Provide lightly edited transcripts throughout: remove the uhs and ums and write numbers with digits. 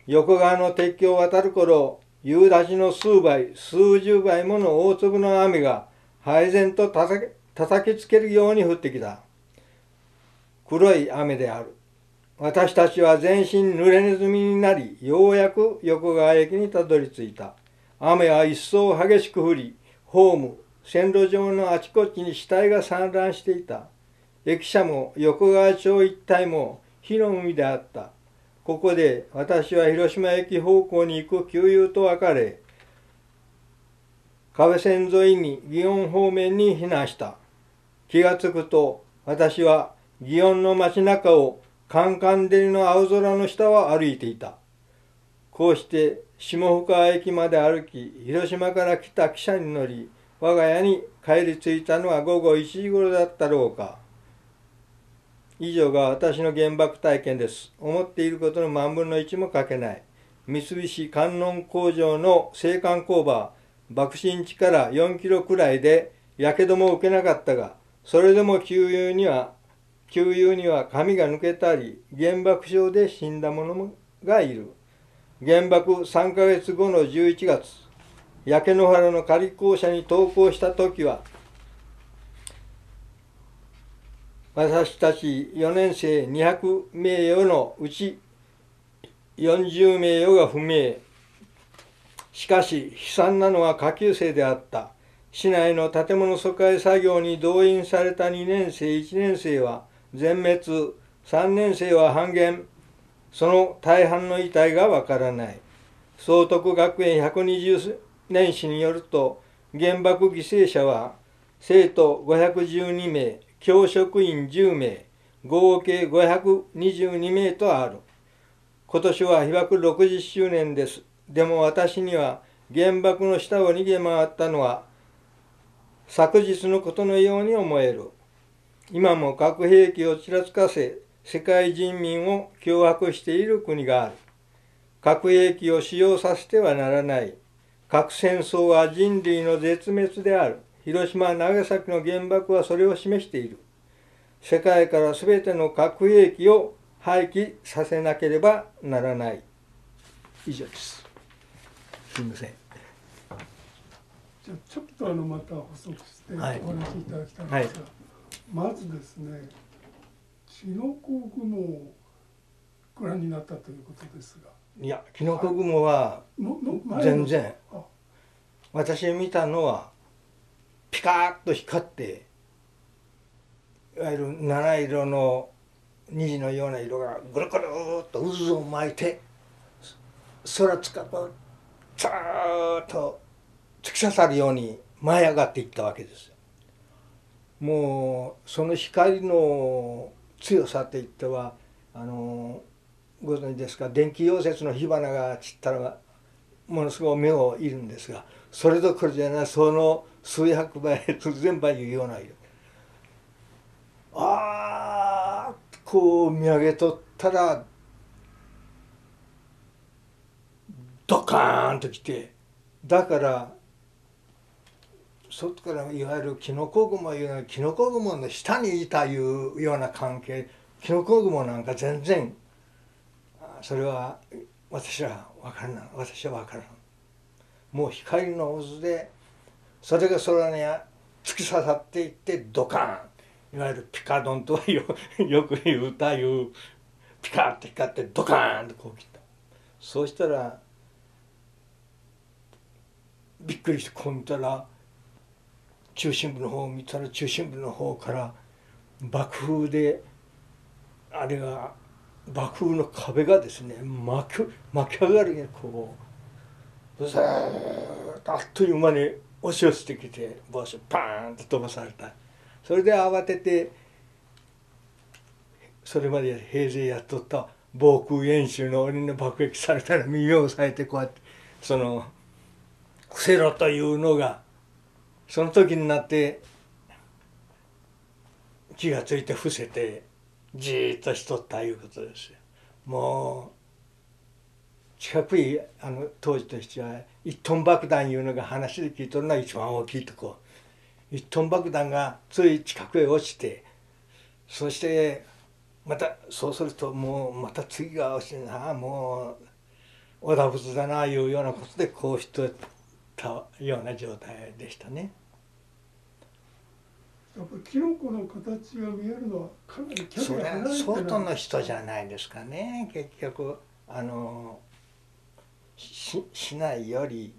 横川の鉄橋を渡る頃、夕立の数倍、数十倍もの大粒の雨が配然と叩きつけるように降ってきた。黒い雨である。私たちは全身濡れネズミになり、ようやく横川駅にたどり着いた。雨は一層激しく降り、ホーム、線路上のあちこちに死体が散乱していた。駅舎も横川町一帯も火の海であった。ここで私は広島駅方向に行く給油と別れ、川線沿いに祇園方面に避難した。気がつくと私は祇園の街中をカンカン照りの青空の下を歩いていた。こうして下深川駅まで歩き、広島から来た汽車に乗り、我が家に帰り着いたのは午後1時頃だったろうか。以上が私の原爆体験です。思っていることの万分の1も書けない。三菱観音工場の製缶工場、爆心地から4キロくらいでやけども受けなかったが、それでも給油には髪が抜けたり、原爆症で死んだ者がいる。原爆3ヶ月後の11月、焼け野原の仮校舎に登校した時は、私たち4年生200名誉のうち40名誉が不明。しかし悲惨なのは下級生であった。市内の建物疎開作業に動員された2年生1年生は全滅、3年生は半減。その大半の遺体がわからない。崇徳学園120年史によると、原爆犠牲者は生徒512名、教職員10名、合計522名とある。今年は被爆60周年です。でも私には原爆の下を逃げ回ったのは昨日のことのように思える。今も核兵器をちらつかせ、世界人民を脅迫している国がある。核兵器を使用させてはならない。核戦争は人類の絶滅である。広島、長崎の原爆はそれを示している。世界からすべての核兵器を廃棄させなければならない。以上です。すみません。 じゃあちょっとまた補足してお話しいただきたいんですが、 はい、 まずですね、キノコ雲をご覧になったということですが。 いや、キノコ雲は全然。私見たのはピカーッと光って、いわゆる七色の虹のような色がぐるぐるっと渦を巻いて空近くずーっと突き刺さるように舞い上がっていったわけですよ。もうその光の強さといってはご存知ですか、電気溶接の火花が散ったらものすごい目をいるんですが、それどころじゃない、その数百倍数千倍いうような色。ああこう見上げとったらドカーンときて、だから外からいわゆるキノコ雲いうのはキノコ雲の下にいたいうような関係、キノコ雲なんか全然それは私は分からない。私は分からない。もう光の渦でそれが空に突き刺さっていってドカーン、いわゆるピカドンとはよく言う歌いうピカッと光ってドカーンとこう来た。そうしたらびっくりしてこう見たら、中心部の方を見たら中心部の方から爆風であれが爆風の壁がですね巻き上がるようにこうずーっとあっという間に押し寄せてきて帽子をパーンと飛ばされた。それで慌ててそれまで平勢やっとった防空演習の鬼の爆撃されたら耳を押さえてこうやってその伏せろというのがその時になって気がついて伏せてじーっとしとったいうことですよ。もう近くに当時としては1トン爆弾いうのが話で聞いとるのは一番大きいとこ。1トン爆弾がつい近くへ落ちて、そしてまたそうするともうまた次が落ちてもう織田仏だないうようなことでこうしてたような状態でしたね。 やっぱりキノコの形が見えるのはかなり距それは離が離れて外の人じゃないですかね。結局市内より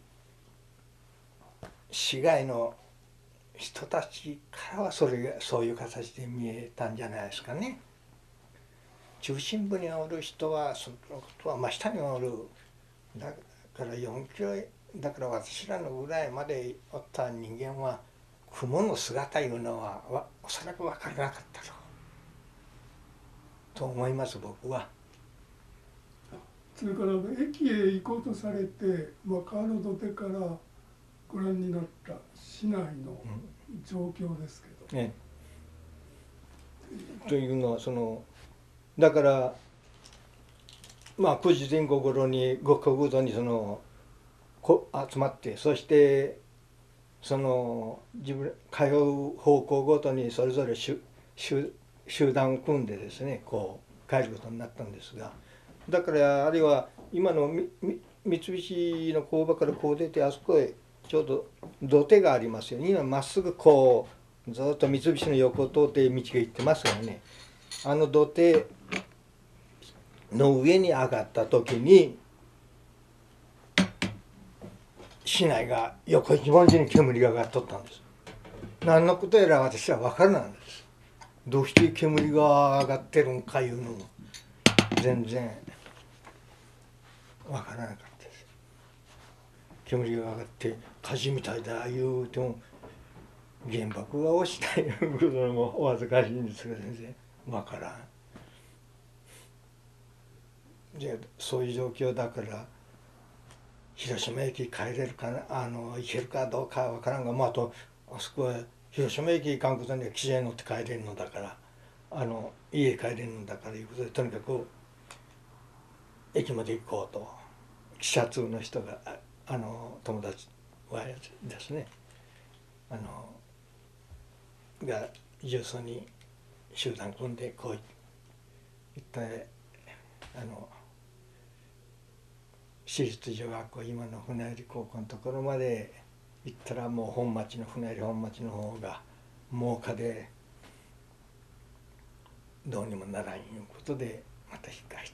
市外の人たちからはそういう形で見えたんじゃないですかね。中心部におる人はそのことは真下におる、だから4キロだから私らのぐらいまでおった人間は雲の姿いうのはおそらく分からなかったと思います、僕は。 それから駅へ行こうとされて、川の土手からご覧になった市内の状況ですけど、 ね、というのはだから9時前後頃にごくごとに集まって、そして自分通う方向ごとにそれぞれ集団を組んでですねこう帰ることになったんですが、だからあるいは今の三菱の工場からこう出てあそこへちょうど土手がありますよね。今まっすぐこうずっと三菱の横を通って道が行ってますよね。あの土手の上に上がった時に市内が横一文字に煙が上がっとったんです。何のことやら私は分からないんです。どうして煙が上がってるんかいうのも全然分からなかったです。煙が上がって火事みたいだ言うても原爆が落ちたいうこともお恥ずかしいんですが全然分からん。でそういう状況だから広島駅帰れるかな行けるかどうか分からんが、あとあそこは広島駅行かんことには汽車に乗って帰れるのだから家帰れるのだからいうことでとにかく駅まで行こうと汽車通の人が友達はですねが重曹に集団組んでこう行って私立女学校今の船入高校のところまで行ったらもう本町の船入本町の方が儲かでどうにもならんいうことでまた引っ返して。